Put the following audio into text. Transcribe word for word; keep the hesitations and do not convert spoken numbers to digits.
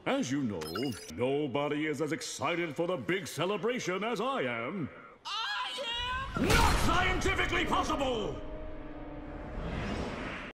As you know, nobody is as excited for the big celebration as I am. I am! Not scientifically possible!